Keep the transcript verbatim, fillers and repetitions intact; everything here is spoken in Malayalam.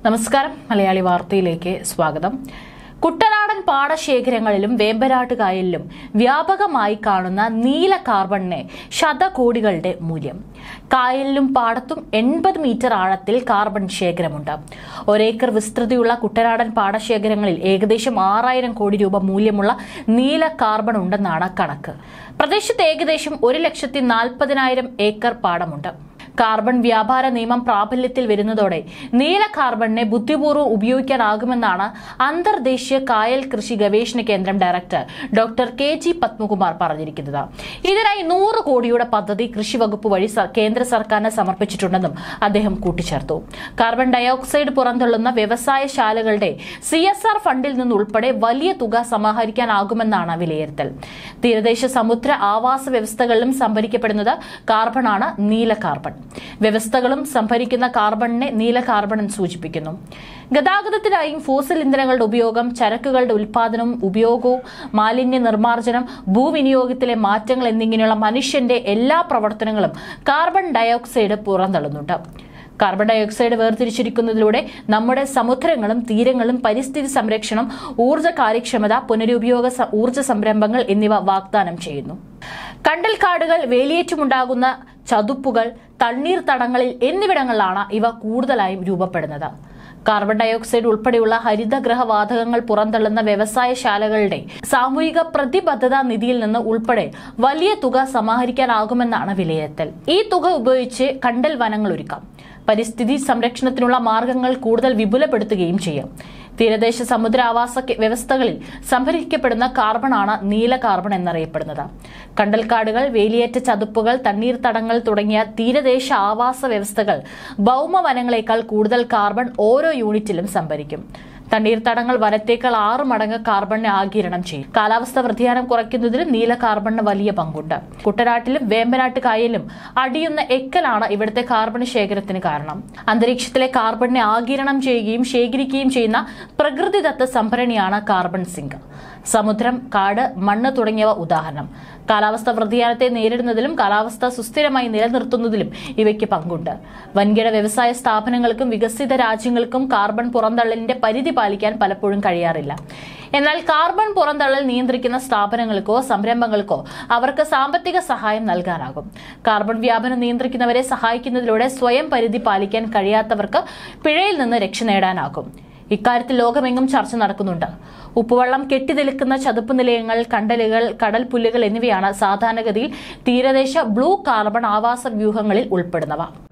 നമസ്കാരം. മലയാളി വാർത്തയിലേക്ക് സ്വാഗതം. കുട്ടനാടൻ പാടശേഖരങ്ങളിലും വേമ്പനാട്ടുകായലിലും വ്യാപകമായി കാണുന്ന നീല കാർബണിന് ശതകോടികളുടെ മൂല്യം. കായലിലും പാടത്തും എൺപത് മീറ്റർ ആഴത്തിൽ കാർബൺ ശേഖരമുണ്ട്. ഒരേക്കർ വിസ്തൃതിയുള്ള കുട്ടനാടൻ പാടശേഖരങ്ങളിൽ ഏകദേശം ആറായിരം കോടി രൂപ മൂല്യമുള്ള നീല കാർബൺ ഉണ്ടെന്നാണ് കണക്ക്. പ്രദേശത്ത് ഏകദേശം ഒരു ലക്ഷത്തി നാൽപ്പതിനായിരം ഏക്കർ പാടമുണ്ട്. കാർബൺ വ്യാപാര നിയമം പ്രാബല്യത്തിൽ വരുന്നതോടെ നീല കാർബണിനെ ബുദ്ധിപൂർവ്വം ഉപയോഗിക്കാനാകുമെന്നാണ് അന്തർദേശീയ കായൽ കൃഷി ഗവേഷണ കേന്ദ്രം director doctor K G Padmakumar പറഞ്ഞിരിക്കുന്നത്. ഇതിനായി നൂറ് കോടിയുടെ പദ്ധതി കൃഷി വകുപ്പ് വഴി കേന്ദ്ര സർക്കാരിന് സമർപ്പിച്ചിട്ടുണ്ടെന്നും അദ്ദേഹം കൂട്ടിച്ചേർത്തു. കാർബൺ ഡയോക്സൈഡ് പുറന്തള്ളുന്ന വ്യവസായശാലകളുടെ സി എസ് ആർ ഫണ്ടിൽ നിന്നുൾപ്പെടെ വലിയ തുക സമാഹരിക്കാനാകുമെന്നാണ് വിലയിരുത്തൽ. തീരദേശ സമുദ്ര ആവാസ വ്യവസ്ഥകളിലും സംഭരിക്കപ്പെടുന്നത് കാർബണാണ് നീല കാർബൺ. വ്യവസ്ഥകളും സംഭരിക്കുന്ന കാർബണിനെ നീല കാർബൺ എന്ന് സൂചിപ്പിക്കുന്നു. ഗതാഗതത്തിനായും ഫോസിൽ ഇന്ധനങ്ങളുടെ ഉപയോഗം, ചരക്കുകളുടെ ഉൽപാദനവും ഉപയോഗവും, മാലിന്യ നിർമ്മാർജ്ജനം, ഭൂവിനിയോഗത്തിലെ മാറ്റങ്ങൾ എന്നിങ്ങനെയുള്ള മനുഷ്യന്റെ എല്ലാ പ്രവർത്തനങ്ങളും കാർബൺ ഡയോക്സൈഡ് പുറന്തള്ളുന്നുണ്ട്. കാർബൺ ഡയോക്സൈഡ് വേർതിരിച്ചിരിക്കുന്നതിലൂടെ നമ്മുടെ സമുദ്രങ്ങളും തീരങ്ങളും പരിസ്ഥിതി സംരക്ഷണം, ഊർജ്ജ കാര്യക്ഷമത, പുനരുപയോഗ ഊർജ്ജ സംരംഭങ്ങൾ എന്നിവ വാഗ്ദാനം ചെയ്യുന്നു. കണ്ടൽക്കാടുകൾ, വേലിയേറ്റമുണ്ടാകുന്ന ചതുപ്പുകൾ, തണ്ണീർത്തടങ്ങളിൽ എന്നിവിടങ്ങളിലാണ് ഇവ കൂടുതലായും രൂപപ്പെടുന്നത്. കാർബൺ ഡയോക്സൈഡ് ഉൾപ്പെടെയുള്ള ഹരിതഗ്രഹവാതകങ്ങൾ പുറന്തള്ളുന്ന വ്യവസായശാലകളുടെ സാമൂഹിക പ്രതിബദ്ധതാ നിധിയിൽ നിന്ന് ഉൾപ്പെടെ വലിയ തുക സമാഹരിക്കാനാകുമെന്നാണ് വിലയിരുത്തൽ. ഈ തുക ഉപയോഗിച്ച് കണ്ടൽ വനങ്ങൾ ഒരുക്കാം. പരിസ്ഥിതി സംരക്ഷണത്തിനുള്ള മാർഗങ്ങൾ കൂടുതൽ വിപുലപ്പെടുത്തുകയും ചെയ്യാം. തീരദേശ സമുദ്ര ആവാസ വ്യവസ്ഥകളിൽ സംഭരിക്കപ്പെടുന്ന കാർബണാണ് നീല കാർബൺ എന്നറിയപ്പെടുന്നത്. കണ്ടൽക്കാടുകൾ, വേലിയേറ്റ ചതുപ്പുകൾ, തണ്ണീർത്തടങ്ങൾ തുടങ്ങിയ തീരദേശ ആവാസ വ്യവസ്ഥകൾ ഭൗമവനങ്ങളെക്കാൾ കൂടുതൽ കാർബൺ ഓരോ യൂണിറ്റിലും സംഭരിക്കും. തണ്ണീർത്തടങ്ങൾ വനത്തേക്കാൾ ആറ് മടങ്ങ് കാർബണിനെ ആഗിരണം ചെയ്യും. കാലാവസ്ഥ വ്യതിയാനം കുറയ്ക്കുന്നതിൽ നീല കാർബണിന് വലിയ പങ്കുണ്ട്. കുട്ടനാട്ടിലും വേമ്പനാട്ട് കായലിലും അടിയുന്ന എക്കലാണ് ഇവിടുത്തെ കാർബൺ ശേഖരത്തിന് കാരണം. അന്തരീക്ഷത്തിലെ കാർബണിനെ ആഗിരണം ചെയ്യുകയും ശേഖരിക്കുകയും ചെയ്യുന്ന പ്രകൃതിദത്ത സംഭരണിയാണ് കാർബൺ സിങ്ക്. സമുദ്രം, കാട്, മണ്ണ് തുടങ്ങിയവ ഉദാഹരണം. കാലാവസ്ഥ വ്യതിയാനത്തെ നേരിടുന്നതിലും കാലാവസ്ഥ സുസ്ഥിരമായി നിലനിർത്തുന്നതിലും ഇവയ്ക്ക് പങ്കുണ്ട്. വൻകിട വ്യവസായ സ്ഥാപനങ്ങൾക്കും വികസിത രാജ്യങ്ങൾക്കും കാർബൺ പുറന്തള്ളലിന്റെ പരിധി പാലിക്കാൻ പലപ്പോഴും കഴിയാറില്ല. എന്നാൽ കാർബൺ പുറന്തള്ളൽ നിയന്ത്രിക്കുന്ന സ്ഥാപനങ്ങൾക്കോ സംരംഭങ്ങൾക്കോ അവർക്ക് സാമ്പത്തിക സഹായം നൽകാനാകും. കാർബൺ വ്യാപനം നിയന്ത്രിക്കുന്നവരെ സഹായിക്കുന്നതിലൂടെ സ്വയം പരിധി പാലിക്കാൻ കഴിയാത്തവർക്ക് പിഴയിൽ നിന്ന് രക്ഷ നേടാനാകും. ഇക്കാര്യത്തിൽ ലോകമെങ്ങും ചർച്ച നടക്കുന്നുണ്ട്. ഉപ്പുവെള്ളം കെട്ടിനിൽക്കുന്ന ചതുപ്പ് നിലയങ്ങൾ, കണ്ടലുകൾ, കടൽപ്പുല്ലുകൾ എന്നിവയാണ് സാധാരണഗതിയിൽ തീരദേശ ബ്ലൂ കാർബൺ ആവാസ വ്യൂഹങ്ങളിൽ ഉൾപ്പെടുന്നവ.